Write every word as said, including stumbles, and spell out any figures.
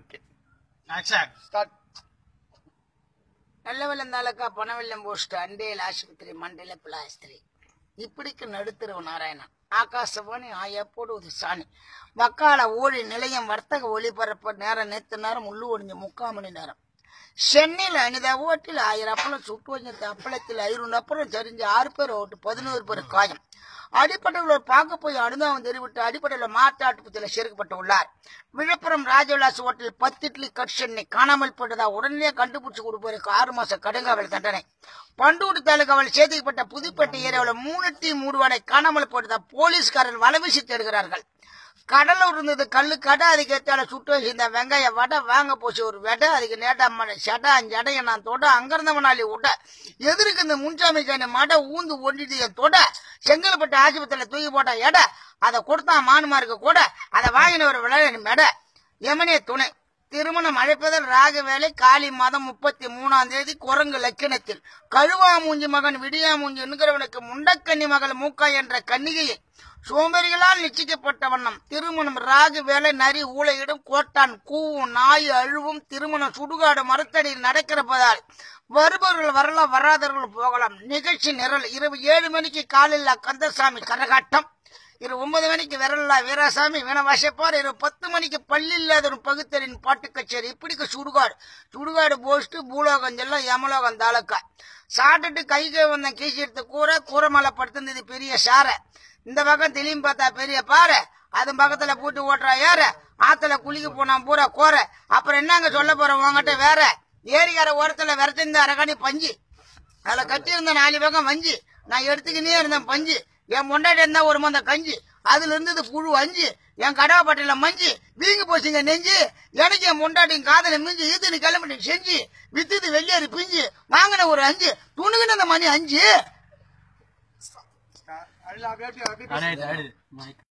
నల్లవెల్లం తాలూకా పనవెల్లం post అండేల ఆసుపత్రి మండల పిలాస్త్రి ఇప్పటికి నడుతురు నారాయణ ఆకాశవాణి ఆ எப்போது சாணி வக்கால ஓடி நிலையம் வர்த்தக ஒளிபரப்பு நேரம் நேற்று நேரம் உள்ளு ஒடிஞ்சு முக்கால் மணி நேரம் சென்னையில் அனிதா ஓட்டில் ஆயிரம் அப்பளம் சுட்டு வச்ச அப்பளத்தில் ஐநூறு அப்புறம் சரிஞ்சு ஆறு பேர் ஓட்டு பதினோரு பேர் காயம் அடிப்படையில் பார்க்க போய் அனுதாபம் தெரிவித்து அடிப்படையில் மாற்றாட்டுப்பத்தில் சேர்க்கப்பட்டு உள்ளார். விழுப்புரம் ராஜவிலாஸ் ஹோட்டல் பத்து இட்லி கட் சென்னை காணாமல் போட்டதா உடனே கண்டுபிடிச்சு கொடுப்பதற்கு ஆறு மாசம் கடுங்காவல் தண்டனை. பண்டூர் தாலுகாவில் சேதிக்கப்பட்ட புதுப்பேட்டை ஏரியாவில் மூணு டீ மூடுவாடை காணாமல் போட்டதா போலீஸ்காரர் வலைவீசி தேடுகிறார்கள். கடலூர் இருந்தது கல்லு கடை அதுக்கு ஏற்றால சுட்டு வச்சிருந்த வெங்காய வடை வாங்க போச்சு ஒரு வெடை அதுக்கு நேட்டா மனை சடை அஞ்சு அடைய நான் தொட அங்கிருந்தவனாலி விட எதிர்க்கு இந்த முன்சாமிக்கான மடை ஊந்து ஒண்டிட்டு என் தொட செங்கல்பட்டு ஆஸ்பத்திரியில தூக்கி போட்டா எடை அதை கொடுத்தான் மானுமாருக்கு கூட அதை வாங்கின ஒரு விளையாட மெடை யமனே துணை திருமணம் அழைப்பதில் ராக வேலை காலி மாதம் முப்பத்தி மூணாம் தேதி குரங்கு லக்கினத்தில் கழுவா மூஞ்சி மகன் விடியா மூஞ்சி என்கிறவனுக்கு முண்டக்கன்னி மகள் மூக்கா என்ற கன்னிகையை சோம்பேறிகளால் நிச்சயிக்கப்பட்ட வண்ணம் திருமணம் ராகு வேலை நரி ஊழையிடும் கோட்டான் கூவும் நாய் அழுவும் திருமணம் சுடுகாடு மரத்தடியில் நடக்கிறப்பதால் வருபவர்கள் வரலாம் வராதவர்கள் போகலாம். நிகழ்ச்சி நிரல் இரவு ஏழு மணிக்கு காலில்லா கந்தசாமி கரகாட்டம், இரவு ஒன்பது மணிக்கு விரல்லா வீராசாமி வீண வாசிப்பார், இரவு பத்து மணிக்கு பள்ளி இல்லாத ஒரு பகுத்தரின் பாட்டு கச்சேரி. இப்படிக்கு சுடுகாடு சுடுகாடு போஸ்ட் பூலோகம் செல்லம் யமலோகம் தாலுக்கா சாப்பிட்டுட்டு கைக்கு வந்த கீசி எடுத்து கூரை கூரை மேல படுத்திருந்தது பெரிய சாரை இந்த பக்கம் தெளியும் பார்த்தா பெரிய பாறை அது பக்கத்துல பூட்டு ஓட்டுறா ஏற ஆத்துல குளிக்க போனா பூரா கோரை. அப்புறம் என்னங்க சொல்ல போறோம் உங்ககிட்ட வேற ஏரிக்கார ஓரத்துல விரட்டிருந்த அரகாணி பஞ்சு அதுல கட்டி இருந்த நாலு பக்கம் வஞ்சி நான் எடுத்துக்கினே இருந்தேன் பஞ்சு என் முன்னாடி இருந்தா ஒரு மந்த கஞ்சி அதுல இருந்தது புழு அஞ்சு என் கடவை பட்டியல மஞ்சு வீங்கி போச்சுங்க நெஞ்சு எனக்கு என் முண்டாட்டியும் காதல மிஞ்சி ஈத்துன்னு கிளம்பிட்டு செஞ்சு வித்துது வெள்ளியாரி பிஞ்சு வாங்கின ஒரு அஞ்சு துணுகின அந்த மணி அஞ்சு